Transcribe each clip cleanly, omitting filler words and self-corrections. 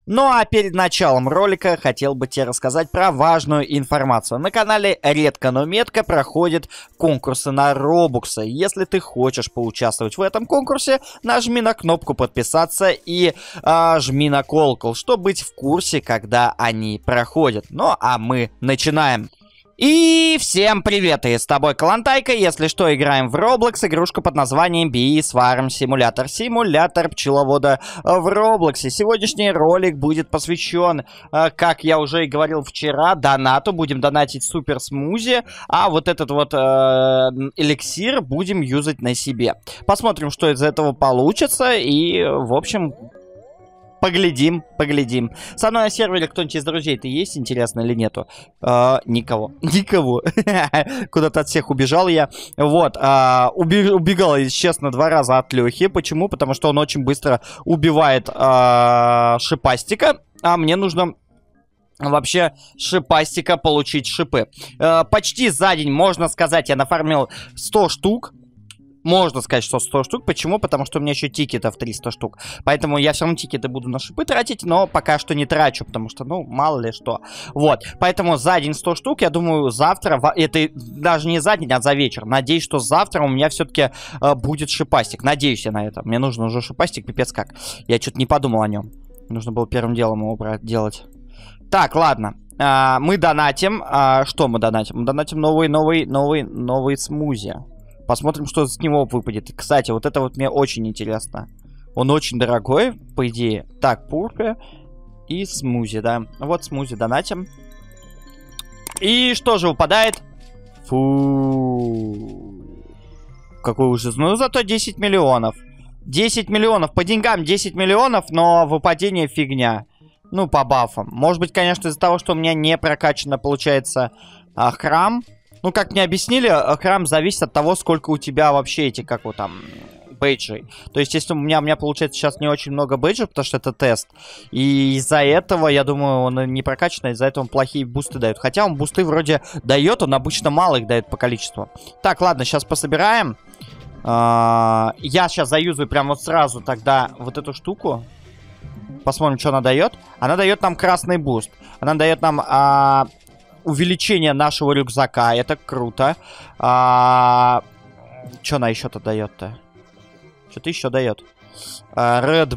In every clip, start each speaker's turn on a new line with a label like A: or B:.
A: Ну а перед началом ролика хотел бы тебе рассказать про важную информацию. На канале редко, но метко проходят конкурсы на робоксы. Если ты хочешь поучаствовать в этом конкурсе, нажми на кнопку подписаться и жми на колокол, чтобы быть в курсе, когда они проходят. Ну а мы начинаем. И всем привет, и с тобой Калантайка. Если что, играем в Roblox, игрушка под названием Bees Farm Simulator. Симулятор пчеловода в Роблоксе. Сегодняшний ролик будет посвящен, как я уже и говорил вчера, донату. Будем донатить супер смузи, а вот этот вот эликсир будем юзать на себе. Посмотрим, что из этого получится, и, в общем... Поглядим. Со мной на сервере кто-нибудь из друзей-то есть, интересно, или нету? Никого. Куда-то от всех убежал я. Вот. Убегал, если честно, 2 раза от Лехи. Почему? Потому что он очень быстро убивает шипастика. А мне нужно... Вообще, шипастика получить шипы. Почти за день, можно сказать, я нафармил 100 штук. Можно сказать, что 100 штук. Почему? Потому что у меня еще тикетов 300 штук. Поэтому я все равно тикеты буду на шипы тратить, но пока что не трачу, потому что, ну, мало ли что. Вот. Поэтому за день 100 штук, я думаю, завтра... Это даже не за день, а за вечер. Надеюсь, что завтра у меня все-таки будет шипастик. Надеюсь я на это. Мне нужен уже шипастик, пипец как. Я что-то не подумал о нем. Нужно было первым делом его делать. Так, ладно. Мы донатим. Что мы донатим? Мы донатим новый смузи. Посмотрим, что с него выпадет. Кстати, вот это вот мне очень интересно. Он очень дорогой, по идее. Так, пурка и смузи, да. Вот смузи донатим. И что же выпадает? Фу. Какой ужас. Ну, зато 10 миллионов. 10 миллионов. По деньгам 10 миллионов, но выпадение фигня. Ну, по бафам. Может быть, конечно, из-за того, что у меня не прокачано, получается, храм. Ну, как мне объяснили, храм зависит от того, сколько у тебя вообще эти, как вот там, бейджей. То есть, если у меня получается сейчас не очень много бейджей, потому что это тест, и из-за этого, я думаю, он не прокачан, из-за этого он плохие бусты дает. Хотя он бусты вроде дает, он обычно мало их дает по количеству. Так, ладно, сейчас пособираем. Я сейчас заюзаю прямо вот сразу тогда вот эту штуку. Посмотрим, что она дает. Она дает нам красный буст. Она дает нам... увеличение нашего рюкзака. Это круто. Что она еще-то дает-то? Что-то еще дает. Red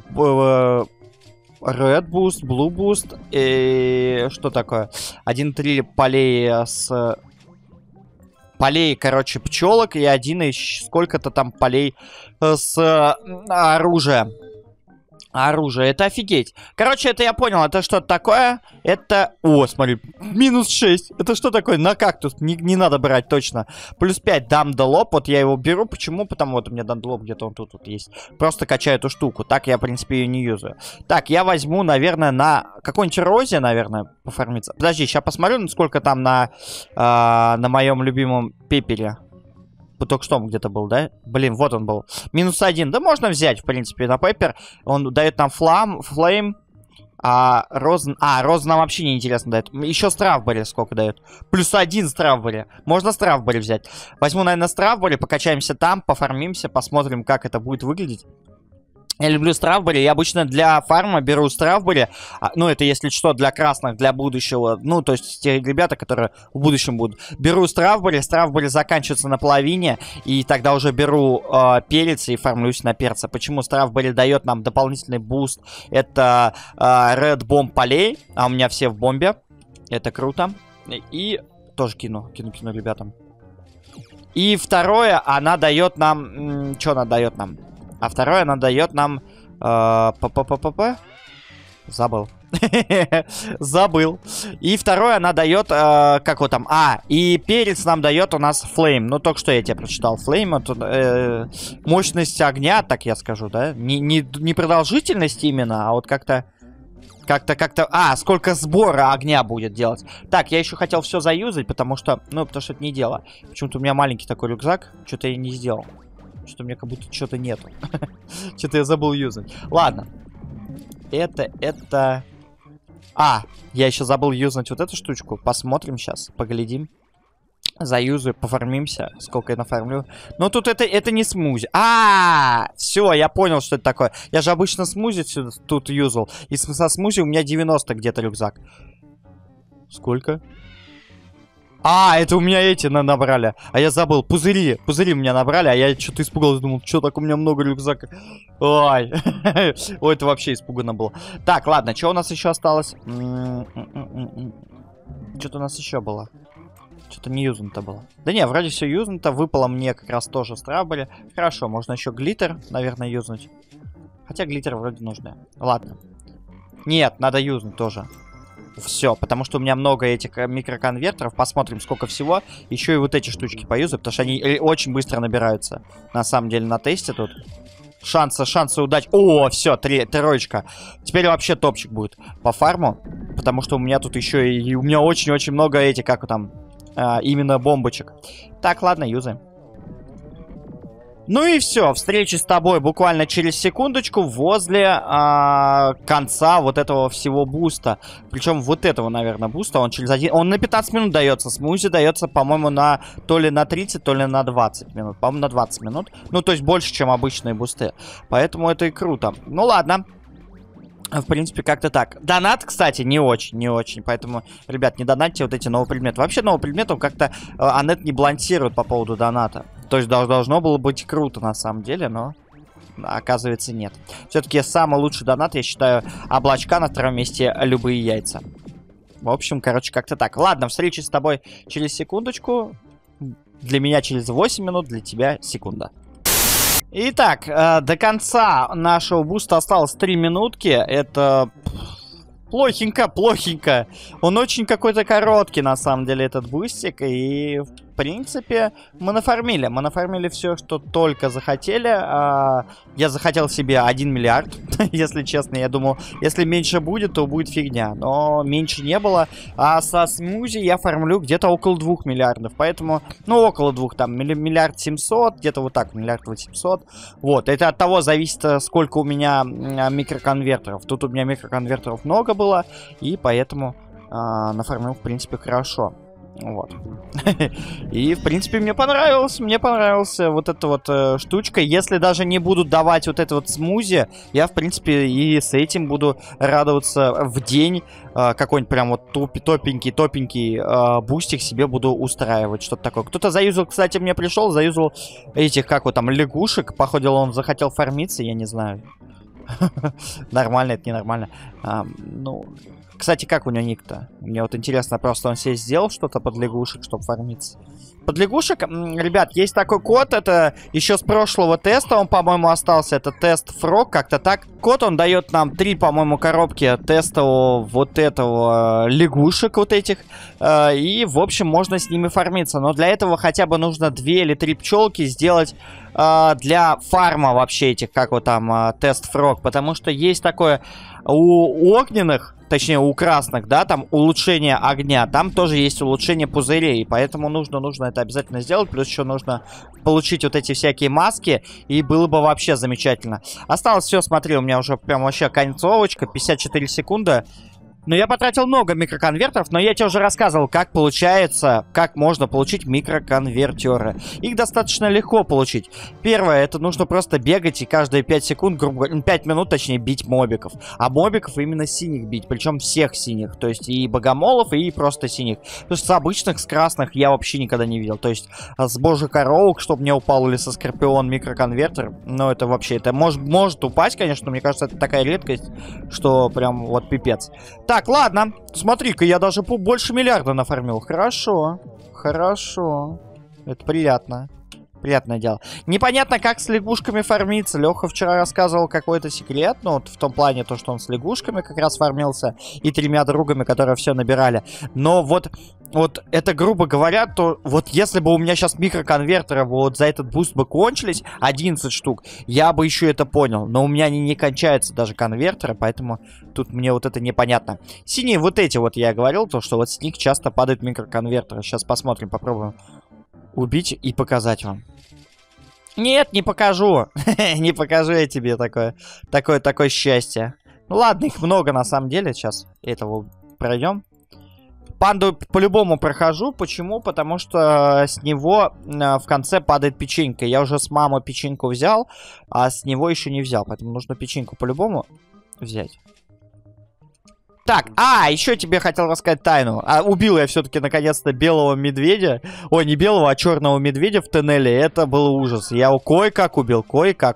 A: Boost, Blue Boost. И что такое? 1.3 полей с... Полей, короче, пчелок. И 1 сколько-то там полей с оружия. Оружие, это офигеть. Короче, это я понял, это что-то такое. Это... О, смотри, минус 6. Это что такое? На кактус. Не надо брать, точно. Плюс 5 Данделоп. Вот я его беру. Почему? Потому вот у меня Данделоп где-то он тут есть. Просто качаю эту штуку. Так я, в принципе, ее не юзаю. Так, я возьму, наверное, на... Какой-нибудь Розе, наверное, пофармиться. Подожди, сейчас посмотрю, сколько там на моем любимом пепере. Только что он где-то был, да? Блин, вот он был. Минус 1. Да можно взять, в принципе, на пеппер. Он дает нам флейм. Роз нам вообще не интересно дает. Еще Стравбери сколько дает? Плюс 1 Стравбери. Можно Стравбери взять. Возьму, наверное, Стравбери, покачаемся там, пофармимся, посмотрим, как это будет выглядеть. Я люблю Стравбери. Я обычно для фарма беру Стравбери. Ну, это, если что, для красных, для будущего. Ну, то есть те ребята, которые в будущем будут. Беру Стравбери. Стравбери заканчивается на половине. И тогда уже беру перец и фармлюсь на перца. Почему? Стравбери дает нам дополнительный буст. Это Red Bomb полей. А у меня все в бомбе. Это круто. И тоже кину ребятам. И второе, она дает нам... Что она дает нам? А второе, она дает нам... Забыл. Забыл. И второе, она дает... как вот там? И перец нам дает у нас флейм. Ну, только что я тебе прочитал. Флейм, это мощность огня, так я скажу, да? Не продолжительность именно, а вот как-то... сколько сбора огня будет делать. Так, я еще хотел все заюзать, потому что... Ну, потому что это не дело. Почему-то у меня маленький такой рюкзак. Что-то я не сделал. Что-то у меня как будто что-то нету. Что-то я забыл юзать. Ладно. Это... я еще забыл юзнуть вот эту штучку. Посмотрим сейчас, поглядим. Заюзаю, пофармимся. Сколько я нафармлю. Но тут это не смузи. Все, я понял, что это такое. Я же обычно смузи тут юзал. И со смузи у меня 90 где-то рюкзак. Сколько? Это у меня эти набрали. А я забыл. Пузыри. Пузыри у меня набрали, а я что-то испугался. Думал, что так у меня много рюкзака. Ой. Ой, это вообще испуганно было. Так, ладно, что у нас еще осталось? Что-то у нас еще было. Что-то не юзнуто было. Да не, вроде все юзнуто. Выпало мне как раз тоже страбали. Хорошо, можно еще глиттер, наверное, юзнуть. Хотя глиттер вроде нужны. Ладно. Нет, надо юзнуть тоже. Все, потому что у меня много этих микроконвертеров. Посмотрим, сколько всего. Еще и вот эти штучки поюзаю, потому что они очень быстро набираются. На самом деле, на тесте тут. Шансы удачи. О, все, троечка. Теперь вообще топчик будет по фарму. Потому что у меня тут еще и... У меня очень-очень много этих, как там... именно бомбочек. Так, ладно, юзаем. Ну и все, встречи с тобой буквально через секундочку возле конца вот этого всего буста. Причем вот этого, наверное, буста, он через один... Он на 15 минут дается, смузи дается, по-моему, на то ли на 30, то ли на 20 минут. По-моему, на 20 минут. Ну, то есть больше, чем обычные бусты. Поэтому это и круто. Ну, ладно. В принципе, как-то так. Донат, кстати, не очень. Поэтому, ребят, не донатьте вот эти новые предметы. Вообще, новые предметы как-то Анет не балансирует по поводу доната. То есть должно было быть круто на самом деле, но оказывается нет. Все-таки самый лучший донат, я считаю, облачка, на втором месте любые яйца. В общем, короче, как-то так. Ладно, встречи с тобой через секундочку. Для меня через 8 минут, для тебя секунда. Итак, до конца нашего буста осталось 3 минутки. Это плохенько. Он очень какой-то короткий, на самом деле, этот бустик. И, в принципе, мы нафармили. Мы нафармили все, что только захотели. Я захотел себе 1 миллиард, если честно. Я думал, если меньше будет, то будет фигня. Но меньше не было. А со смузи я фармлю где-то около 2 миллиардов. Поэтому, ну, около 2, там, миллиард 700, где-то вот так, миллиард 800. Вот, это от того зависит, сколько у меня микроконвертеров. Тут у меня микроконвертеров много было, и поэтому нафармил, в принципе, хорошо. Вот. И, в принципе, мне понравилась вот эта вот штучка. Если даже не будут давать вот это вот смузи, я, в принципе, и с этим буду радоваться в день. Какой-нибудь прям вот топенький бустик себе буду устраивать. Что-то такое. Кто-то заюзал, кстати, мне пришел, заюзал этих, как вот там, лягушек. Походу, он захотел фармиться, я не знаю. Нормально, это ненормально. Ну... Кстати, как у него ник-то? Мне вот интересно, просто он себе сделал что-то под лягушек, чтобы фармиться. Под лягушек, ребят, есть такой код, это еще с прошлого теста, он, по-моему, остался, это тест Frog, как-то так. Код, он дает нам 3, по-моему, коробки тестового вот этого лягушек вот этих, и, в общем, можно с ними фармиться. Но для этого хотя бы нужно 2 или 3 пчелки сделать для фарма вообще этих, как вот там, тест Frog, потому что есть такое у огненных, точнее у красных, да, там улучшение огня, там тоже есть улучшение пузырей, поэтому нужно это обязательно сделать, плюс еще нужно получить вот эти всякие маски, и было бы вообще замечательно. Осталось все, смотри, у меня уже прям вообще концовочка, 54 секунды. Но я потратил много микроконвертеров, но я тебе уже рассказывал, как получается, как можно получить микроконвертеры. Их достаточно легко получить. Первое, это нужно просто бегать и каждые 5 секунд, грубо говоря, 5 минут, точнее, бить мобиков. А мобиков именно синих бить, причем всех синих. То есть и богомолов, и просто синих. Потому что с обычных, с красных я вообще никогда не видел. То есть с божий коровок, чтобы мне упал, или со скорпион микроконвертер, ну это вообще, это может упасть, конечно, но мне кажется, это такая редкость, что прям вот пипец. Так, ладно. Смотри-ка, я даже больше миллиарда нафармил. Хорошо. Это приятно. Приятное дело. Непонятно, как с лягушками фармиться. Леха вчера рассказывал какой-то секрет. Ну, вот в том плане, то, что он с лягушками как раз фармился. И 3 другами, которые все набирали. Но вот это, грубо говоря, то вот если бы у меня сейчас микроконвертеры вот за этот буст бы кончились, 11 штук, я бы еще это понял. Но у меня они не кончаются даже конвертеры, поэтому тут мне вот это непонятно. Синие вот эти вот я говорил, то, что вот с них часто падают микроконвертеры. Сейчас посмотрим, попробуем убить и показать вам. Нет, не покажу. Не покажу я тебе такое счастье. Ну ладно, их много на самом деле. Сейчас этого пройдем. Панду по-любому прохожу. Почему? Потому что с него в конце падает печенька. Я уже с мамой печеньку взял, а с него еще не взял. Поэтому нужно печеньку по-любому взять. Так, еще тебе хотел рассказать тайну. Убил я все-таки наконец-то белого медведя. Ой, не белого, а черного медведя в тоннеле. Это был ужас. Я его кое-как убил,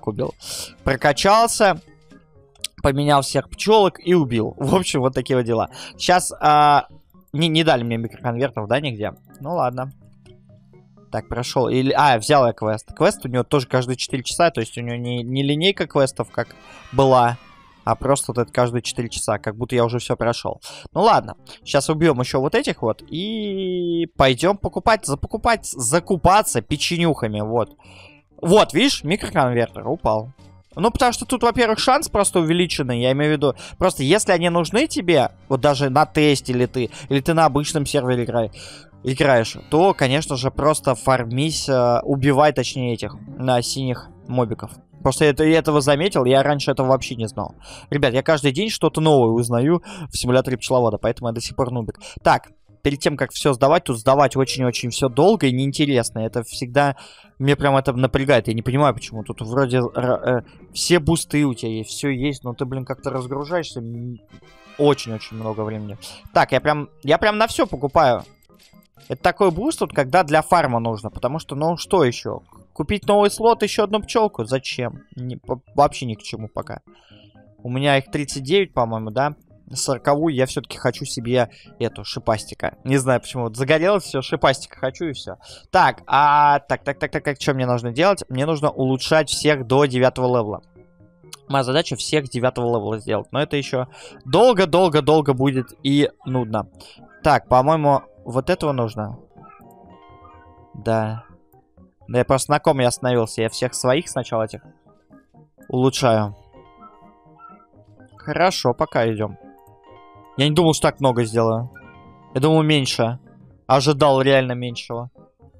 A: Прокачался, поменял всех пчелок и убил. В общем, вот такие вот дела. Сейчас не дали мне микроконвертов, да, нигде? Ну ладно. Так, прошел. Взял я квест. Квест у него тоже каждые 4 часа. То есть у него не линейка квестов, как была, а просто вот это каждые 4 часа, как будто я уже все прошел. Ну ладно, сейчас убьем еще вот этих вот и пойдем закупаться печенюхами, вот. Вот, видишь, микроконвертер упал. Ну, потому что тут, во-первых, шанс просто увеличенный, я имею в виду. Просто если они нужны тебе, вот даже на тесте или ты на обычном сервере играешь, то, конечно же, просто фармись, убивай, точнее, этих, на синих мобиков. Просто я этого заметил, я раньше этого вообще не знал. Ребят, я каждый день что-то новое узнаю в симуляторе пчеловода, поэтому я до сих пор нубик. Так, перед тем, как все сдавать, тут сдавать очень-очень все долго и неинтересно. Это всегда... Мне прям это напрягает, я не понимаю, почему. Тут вроде все бусты у тебя есть, все есть, но ты, блин, как-то разгружаешься. Очень-очень много времени. Так, я прям на все покупаю. Это такой буст, вот, когда для фарма нужно, потому что, ну, что еще? Купить новый слот, еще одну пчелку? Зачем? Вообще ни к чему пока. У меня их 39, по-моему, да? 40-ю я все-таки хочу себе эту, шипастика. Не знаю почему. Вот загорелось все, шипастика хочу и все. Так, так, что мне нужно делать? Мне нужно улучшать всех до 9 левела. Моя задача всех 9 левела сделать. Но это еще долго будет и нудно. Так, по-моему, вот этого нужно. Да. Да я просто на ком я остановился. Я всех своих сначала этих улучшаю. Хорошо, пока идем. Я не думал, что так много сделаю. Я думал, меньше. Ожидал реально меньшего.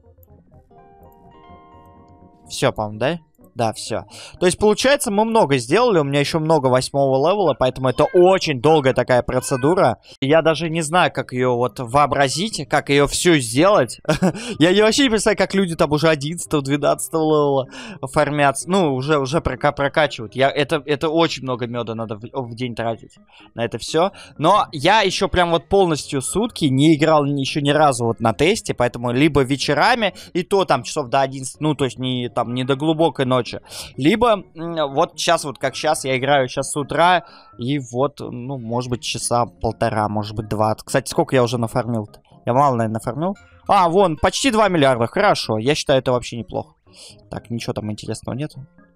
A: Все, по-моему, да? Да, все. То есть, получается, мы много сделали. У меня еще много 8-го левела, поэтому это очень долгая такая процедура. Я даже не знаю, как ее вот вообразить, как ее все сделать. Я не вообще не представляю, как люди там уже 11-го, 12-го левела фармятся. Ну, уже прокачивают. Это очень много меда надо в день тратить на это все. Но я еще прям вот полностью сутки не играл еще ни разу вот на тесте, поэтому либо вечерами, и то там часов до 11, ну, то есть не до глубокой ночи. Либо вот сейчас, вот как сейчас, я играю сейчас с утра, и вот, ну, может быть, часа полтора, может быть, 2. Кстати, сколько я уже нафармил-то? Я мало, наверное, нафармил. Вон, почти 2 миллиарда, хорошо. Я считаю, это вообще неплохо. Так, ничего там интересного нет.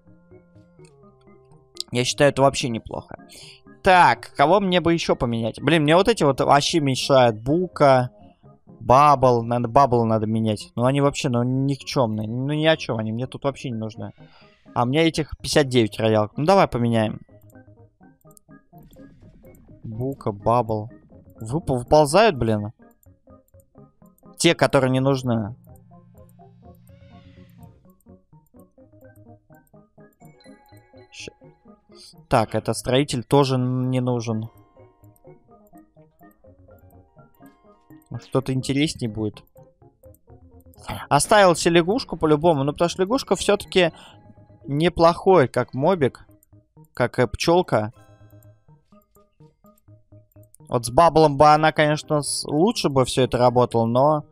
A: Я считаю, это вообще неплохо. Так, кого мне бы еще поменять? Блин, мне вот эти вот вообще мешают. Бука, Бабл, Бабл надо менять. Ну, они вообще, ну, никчемные. Ну, ни о чем они, мне тут вообще не нужны. А у меня этих 59 роялок. Ну, давай поменяем. Бука, Бабл. Выползают, блин. Те, которые не нужны. Так, это строитель тоже не нужен. Что-то интереснее будет. Оставил себе лягушку по-любому. Ну, потому что лягушка все-таки неплохой, как мобик. Как пчелка. Вот с Баблом бы она, конечно, лучше бы все это работало, но...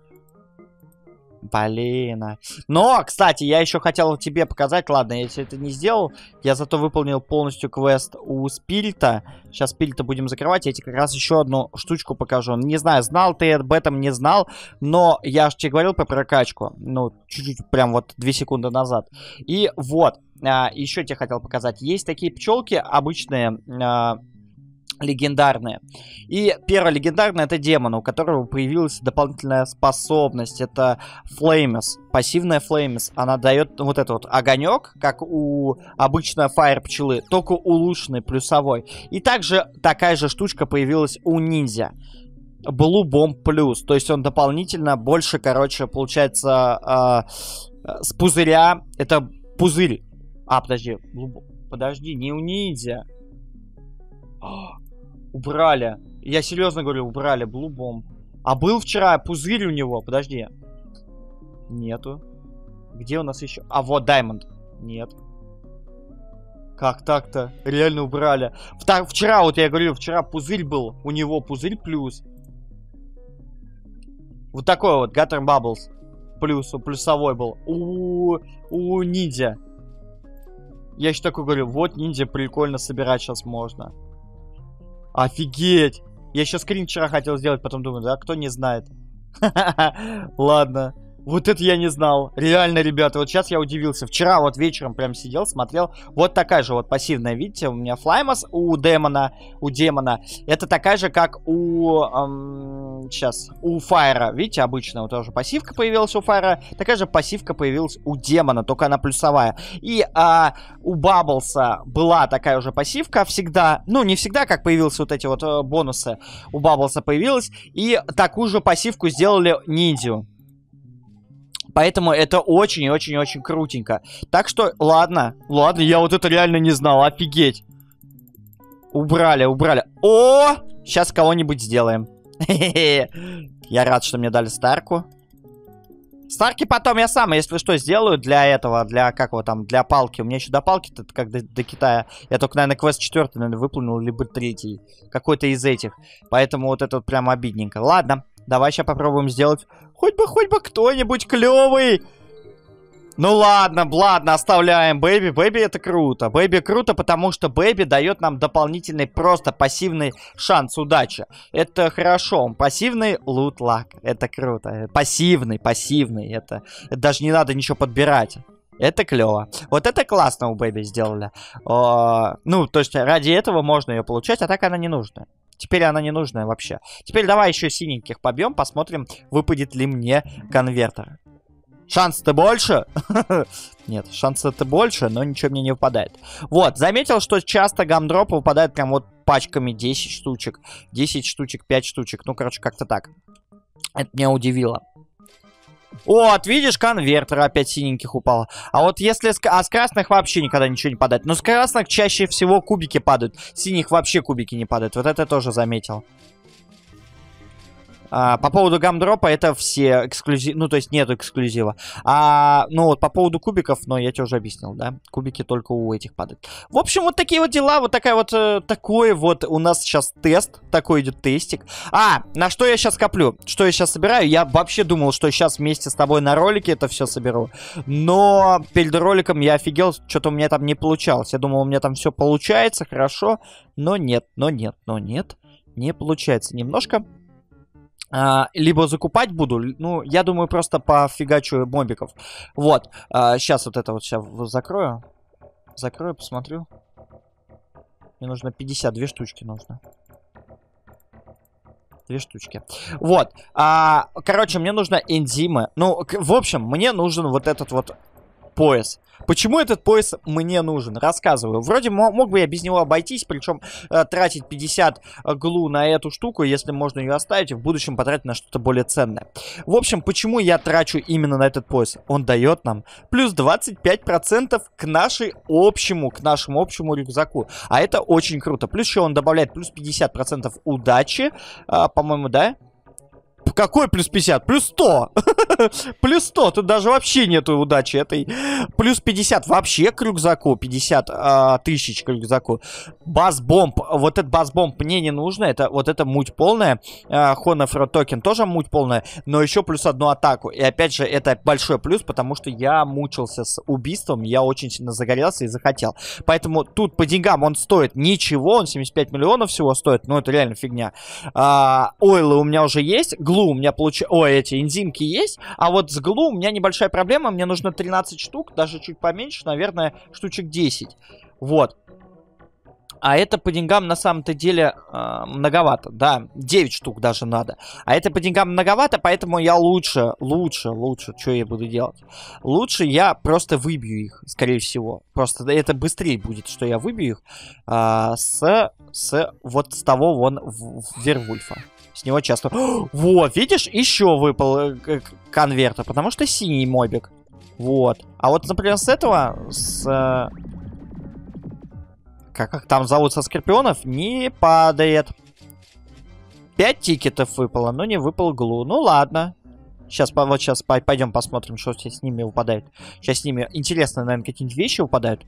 A: Блин. Но, кстати, я еще хотел тебе показать. Ладно, если это не сделал, я зато выполнил полностью квест у Спирита. Сейчас Спирита будем закрывать. Я тебе как раз еще одну штучку покажу. Не знаю, знал ты об этом, не знал. Но я же тебе говорил про прокачку. Ну, чуть-чуть, прям вот 2 секунды назад. И вот, еще тебе хотел показать. Есть такие пчелки обычные... легендарные. И первая легендарная — это демон, у которого появилась дополнительная способность. Это Flames. Пассивная Flames. Она дает вот этот вот огонек, как у обычной Fire пчелы, только улучшенный, плюсовой. И также такая же штучка появилась у ниндзя. Blue Bomb Plus. То есть он дополнительно больше, короче, получается, с пузыря. Это пузырь. Подожди, не у ниндзя. Убрали. Я серьезно говорю, убрали Blue Bomb. А был вчера пузырь у него, подожди. Нету. Где у нас еще? А, вот Даймонд. Нет. Как так-то? Реально убрали. Вчера, вот я говорю, вчера пузырь был. У него пузырь плюс. Вот такой вот, Gutter Bubbles. Плюсовой был. У ниндзя. Я еще такой говорю, вот ниндзя прикольно собирать сейчас можно. Офигеть! Я еще скрин вчера хотел сделать, потом думаю, да, кто не знает. Ладно. Вот это я не знал. Реально, ребята, вот сейчас я удивился. Вчера вот вечером прям сидел, смотрел. Вот такая же вот пассивная, видите, у меня Флаймас у демона. Это такая же, как у... у Файра. Видите, обычно вот тоже пассивка появилась у Файра. Такая же пассивка появилась у демона, только она плюсовая. И у Бабблса была такая уже пассивка всегда. Ну, не всегда, как появились вот эти вот бонусы. У Бабблса появилась. И такую же пассивку сделали ниндзю. Поэтому это очень-очень-очень крутенько. Так что, ладно, я вот это реально не знал, офигеть. Убрали. О! Сейчас кого-нибудь сделаем. Я рад, что мне дали Старку. Старки потом я сам, если что, сделаю для этого, для, как его там, для палки. У меня еще до палки-то, как до Китая. Я только, наверное, квест 4, наверное, выполнил, либо 3. Какой-то из этих. Поэтому вот это вот прям обидненько. Ладно, давай сейчас попробуем сделать хоть бы кто-нибудь клевый. Ну ладно, оставляем Бэби. Бэби это круто. Бэби круто, потому что Бэби дает нам дополнительный просто пассивный шанс удачи. Это хорошо. Пассивный лут-лак. Это круто. Пассивный. Это даже не надо ничего подбирать. Это клево. Вот это классно у Бэби сделали. Ну, то есть ради этого можно ее получать, а так она не нужна. Теперь она не нужная вообще. Теперь давай еще синеньких побьем, посмотрим, выпадет ли мне конвертер. Шанс-то больше? Нет, шанс-то больше, но ничего мне не выпадает. Вот, заметил, что часто гамдропы выпадают прям вот пачками 10 штучек. 10 штучек, 5 штучек. Ну, короче, как-то так. Это меня удивило. Вот, видишь, конвертер опять синеньких упало. А вот если с красных вообще никогда ничего не падает. Но с красных чаще всего кубики падают. С синих вообще кубики не падают. Вот это тоже заметил. По поводу гамдропа это все эксклюзивы, ну то есть нету эксклюзива. Ну вот по поводу кубиков, но я тебе уже объяснил, да, кубики только у этих падают. В общем, вот такие вот дела, вот такая вот, такой вот у нас сейчас тест, такой идет тестик. На что я сейчас коплю, что я сейчас собираю, я вообще думал, что сейчас вместе с тобой на ролике это все соберу. Но перед роликом я офигел, что-то у меня там не получалось. Я думал, у меня там все получается, хорошо, но нет, не получается немножко. Либо закупать буду, ну, я думаю, просто пофигачу мобиков. Вот, сейчас вот это вот сейчас закрою. Закрою, посмотрю. Мне нужно 52 штучки нужно. 2 штучки. Вот, короче, мне нужно энзимы. Ну, в общем, мне нужен вот этот вот пояс. Почему этот пояс мне нужен? Рассказываю. Вроде мог бы я без него обойтись, причем тратить 50 глу на эту штуку, если можно ее оставить, и в будущем потратить на что-то более ценное. В общем, почему я трачу именно на этот пояс? Он дает нам плюс 25% к нашему общему рюкзаку. А это очень круто. Плюс еще он добавляет плюс 50% удачи, по-моему, да? Какой плюс 50? Плюс 100! Плюс 100, тут даже вообще нету удачи этой. Плюс 50 вообще к рюкзаку, 50 тысяч к рюкзаку. Бас-бомб, вот этот бас-бомб мне не нужно, это вот это муть полная. Honor токен тоже муть полная, но еще плюс 1 атаку. И опять же, это большой плюс, потому что я мучился с убийством, я очень сильно загорелся и захотел. Поэтому тут по деньгам он стоит ничего, он 75 миллионов всего стоит, но это реально фигня. Ойлы у меня уже есть, глу у меня эти энзимки есть, а вот с глу у меня небольшая проблема, мне нужно 13 штук, даже чуть поменьше, наверное, штучек 10. Вот. А это по деньгам на самом-то деле многовато, да, 9 штук даже надо. А это по деньгам многовато, поэтому я лучше, что я буду делать? Лучше я просто выбью их, скорее всего. Просто это быстрее будет, что я выбью их вот с того вон Вервульфа. С него часто... Вот, видишь, еще выпал конвертер, потому что синий мобик. Вот. А вот, например, с этого, как там зовут, со скорпионов, не падает. 5 тикетов выпало, но не выпал глу. Ну ладно. Сейчас, вот сейчас пойдем посмотрим, что с ними выпадает. Сейчас с ними интересно, наверное, какие-нибудь вещи выпадают.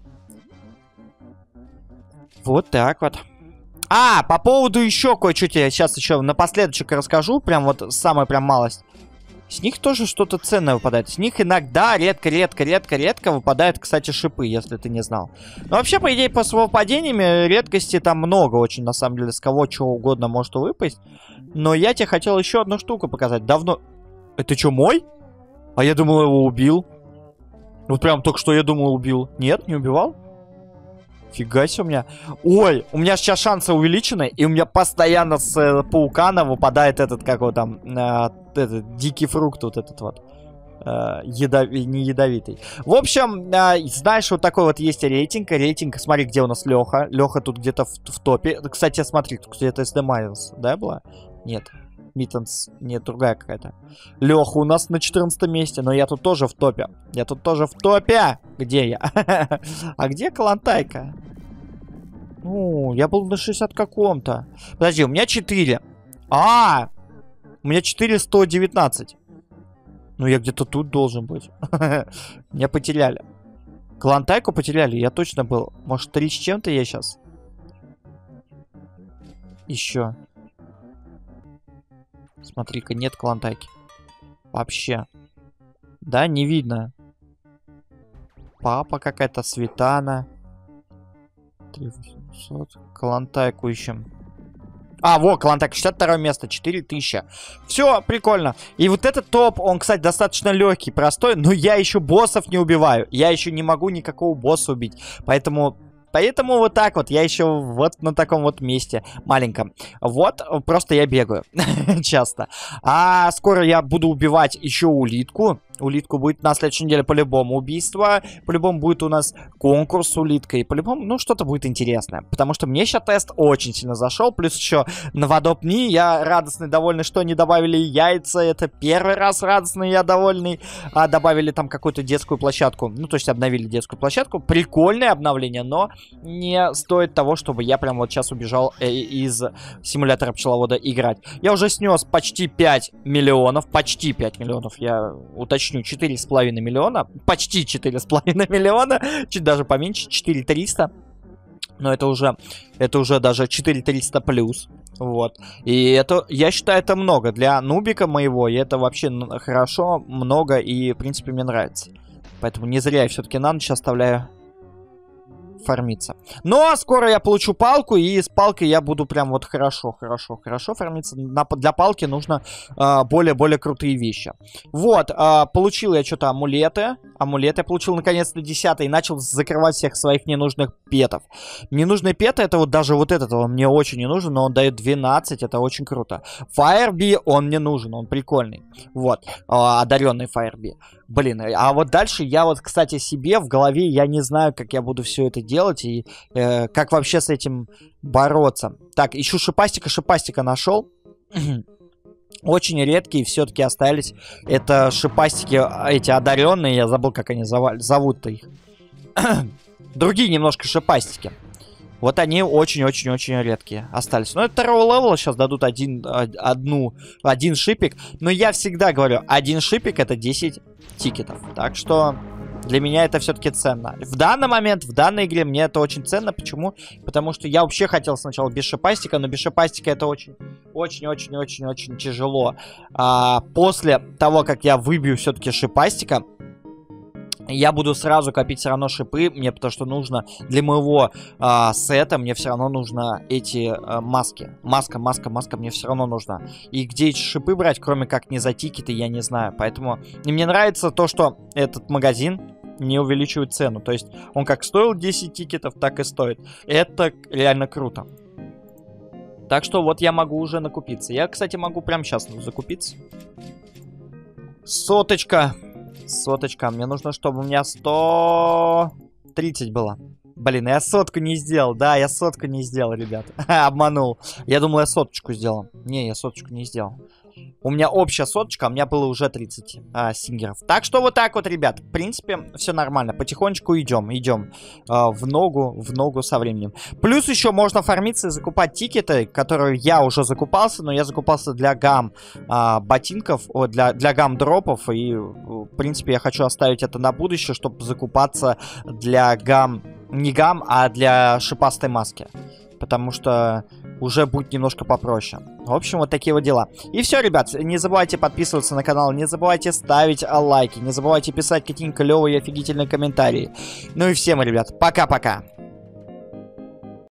A: Вот так вот. А, по поводу еще кое-что тебе сейчас еще напоследочек расскажу. Прям вот самая прям малость. С них тоже что-то ценное выпадает. С них иногда редко выпадают, кстати, шипы, если ты не знал. Но вообще, по идее, по совпадениями редкости там много очень, на самом деле. С кого чего угодно может выпасть. Но я тебе хотел еще одну штуку показать. Давно... Это что, мой? А я думал, его убил. Вот прям только что я думал, убил. Нет, не убивал? Фига себе у меня. Ой, у меня сейчас шансы увеличены, и у меня постоянно с паукана выпадает этот, как его там, этот дикий фрукт вот этот вот. Не ядовитый. В общем, знаешь, вот такой вот есть рейтинг. Рейтинг, смотри, где у нас Леха. Леха тут где-то в топе. Кстати, смотри, тут где-то SD Miles, да, была? Нет. Миттенс, нет, другая какая-то. Леха у нас на 14 месте, но я тут тоже в топе. Я тут тоже в топе. Где я? А где Калантайка? Ну, я был на 60 каком-то. Подожди, у меня 4. У меня 419. Ну, я где-то тут должен быть. Меня потеряли. Калантайку потеряли, я точно был. Может, 3 с чем-то я сейчас? Еще. Смотри-ка, нет Калантайки. Вообще. Да, не видно. Папа какая-то, Светана. 3800. Калантайку ищем. А, вот, Калантайка, 62 место, 4000. Все, прикольно. И вот этот топ, он, кстати, достаточно легкий, простой, но я еще боссов не убиваю. Я еще не могу никакого босса убить. Поэтому вот так вот, я еще вот на таком вот месте маленьком. Вот, просто я бегаю часто. А скоро я буду убивать еще улитку. Улитку будет на следующей неделе по-любому убийство. По-любому будет у нас конкурс с улиткой. По-любому, ну, что-то будет интересное. Потому что мне сейчас тест очень сильно зашел. Плюс еще на Водопни я радостный, довольный, что они добавили яйца. Это первый раз радостный, я довольный. Добавили там какую-то детскую площадку. Ну, то есть обновили детскую площадку. Прикольное обновление, но не стоит того, чтобы я прям вот сейчас убежал из симулятора пчеловода играть. Я уже снес почти 5 миллионов. Почти 5 миллионов, я уточню. 4,5 миллиона. Почти 4,5 миллиона. Чуть даже поменьше. 4,300. Но это уже даже 4,300 плюс. Вот. И это, я считаю, это много. Для нубика моего, и это вообще хорошо, много, и, в принципе, мне нравится. Поэтому не зря я все-таки на ночь оставляю фармиться. Но скоро я получу палку, и с палкой я буду прям вот хорошо фармиться. Для палки нужно более крутые вещи. Вот, получил я что-то амулеты. Амулет я получил наконец-то 10-й и начал закрывать всех своих ненужных петов. Ненужные петы, это вот даже вот этот, он мне очень не нужен, но он дает 12, это очень круто. Firebee, он мне нужен, он прикольный. Вот, одаренный Firebee. Блин, а вот дальше я вот, кстати, себе в голове, я не знаю, как я буду все это делать и как вообще с этим бороться. Так, ищу шипастика, шипастика нашел. Очень редкие все-таки остались. Это шипастики, эти одаренные, я забыл, как они зовут-то их. Другие немножко шипастики. Вот они очень-очень-очень редкие остались. Но это второго левела, сейчас дадут один шипик. Но я всегда говорю, один шипик это 10 тикетов. Так что для меня это все-таки ценно. В данный момент, в данной игре мне это очень ценно. Почему? Потому что я вообще хотел сначала без шипастика, но без шипастика это очень-очень-очень-очень тяжело. После того, как я выбью все-таки шипастика, я буду сразу копить все равно шипы, мне потому что нужно для моего сета, мне все равно нужно эти маски. Маска мне все равно нужна. И где эти шипы брать, кроме как не за тикеты, я не знаю. Поэтому и мне нравится то, что этот магазин не увеличивает цену. То есть он как стоил 10 тикетов, так и стоит. Это реально круто. Так что вот я могу уже накупиться. Я, кстати, могу прямо сейчас закупиться. Соточка. Мне нужно, чтобы у меня 130 было. Блин, я сотку не сделал. Да, я сотку не сделал, ребят. Обманул. Я думал, я соточку сделал. Не, я соточку не сделал. У меня общая соточка, а у меня было уже 30 сингеров. Так что вот так вот, ребят. В принципе, все нормально. Потихонечку идем в ногу со временем. Плюс еще можно фармиться и закупать тикеты, которые я уже закупался, но я закупался для гам ботинков, для гам дропов. И, в принципе, я хочу оставить это на будущее, чтобы закупаться для гам... Не гам, а для шипастой маски. Потому что уже будет немножко попроще. В общем, вот такие вот дела. И все, ребят, не забывайте подписываться на канал, не забывайте ставить лайки, не забывайте писать какие-нибудь клевые и офигительные комментарии. Ну и всем, ребят, пока-пока.